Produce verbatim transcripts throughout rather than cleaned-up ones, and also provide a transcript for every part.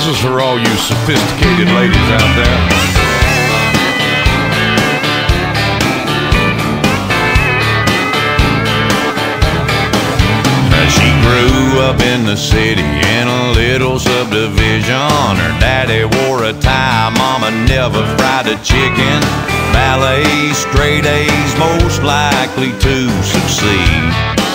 This is for all you sophisticated ladies out there. She grew up in the city in a little subdivision. Her daddy wore a tie, mama never fried a chicken. Ballet, straight A's, most likely to succeed.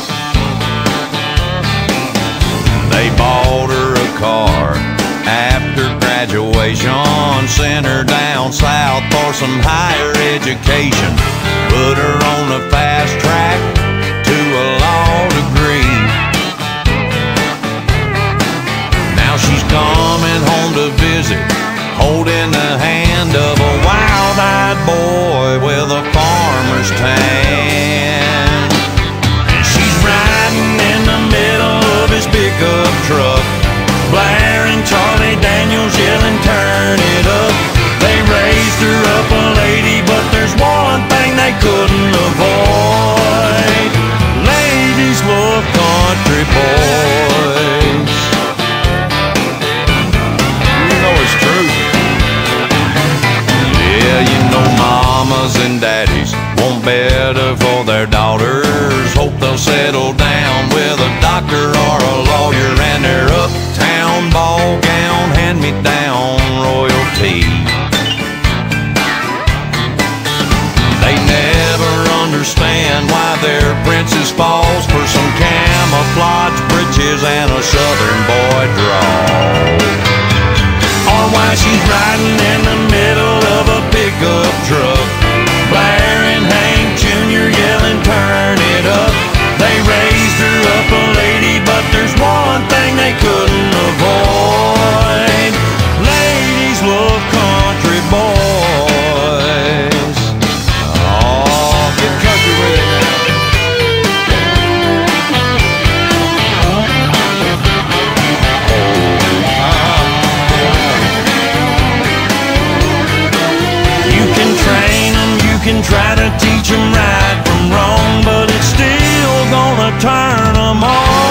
They bought her a car after graduation, sent her down south for some higher education, put her on the fast track to a law degree. Now she's coming home to visit, holding the hand of a wild-eyed boy with a farmer's tan. And she's riding in the middle of his pickup truck, blaring Charlie Daniels, yelling, "Turn it up." They raised her up a lady, but there's one thing they couldn't avoid: ladies love country boys. You know it's true. Yeah, you know mamas and daddies want better for their daughters. Hope they'll settle down with a doctor or a lawyer, and their uptown ball gown hand-me-down royalty. They never understand why their princess falls for some camouflage breeches and a southern boy draw, or why she's riding in the middle of a pickup truck, blaring Hank Junior, yelling, "Turn it up." They raised her up a lady, but there's one thing they couldn't avoid: ladies love country boys. Oh, get country with it now. You can train them, you can try to teach them right from wrong, but it's still gonna turn them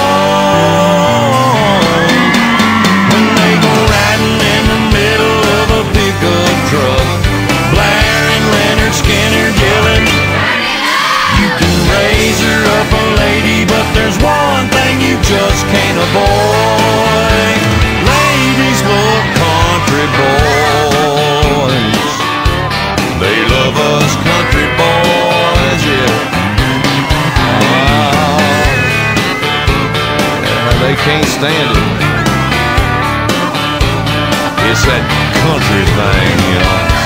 on when they go riding in the middle of a pickup truck, blaring Leonard Skinner, yelling. You can raise her up a lady, but there's one thing you just can't avoid: ladies love country boys. They love us country boys, yeah. They can't stand it. It's that country thing, you know.